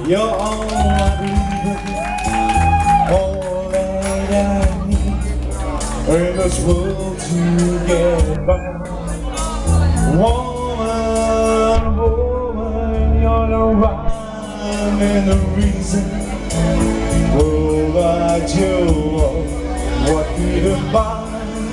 You're all I believe, all that I need in this world to get by. Woman, woman, you're the rhyme and the reason. Provide you what we define.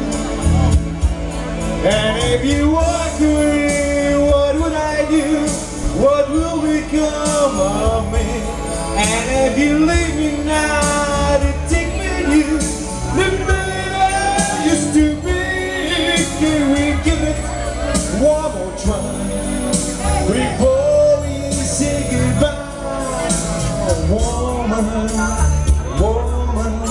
And if you walk away, what would I do? What will become of me? And if you leave me now to take with you the man I used to be, can we give it one more try before we say goodbye? Woman, woman,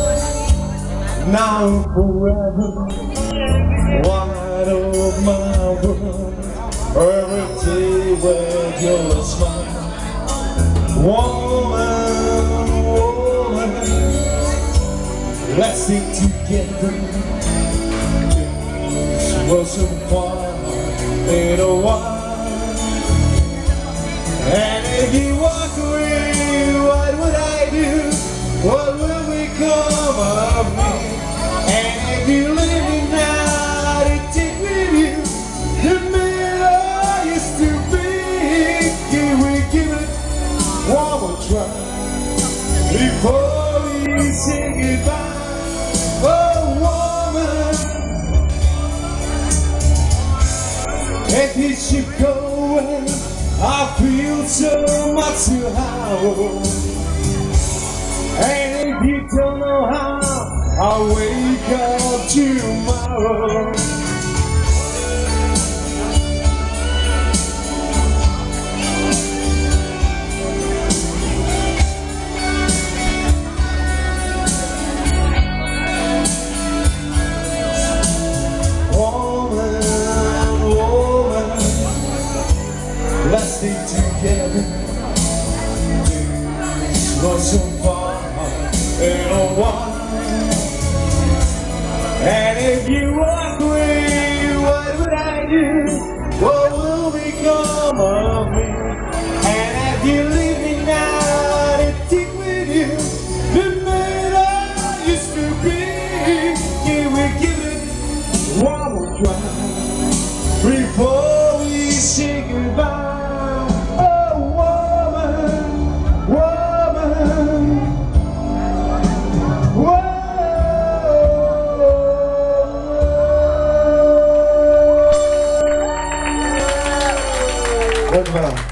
now forever, wide of my world, every day with your smile. Woman, woman, let's stick together. This wasn't fun in a while. And if you walk away, what would I do? What will become of me? And if you leave me now to take with you the man I used to be, can we give it one more try before we say goodbye? Oh woman, if you should go away, I feel so much to how. And if you don't know how, I'll wake up tomorrow. Woman, woman, let's stay together. This was so far in a while. And if you walk away, what would I do? What will become of me? And if you leave me now to take with you the man I used to be, can we give it one more try before we say goodbye? Goodbye.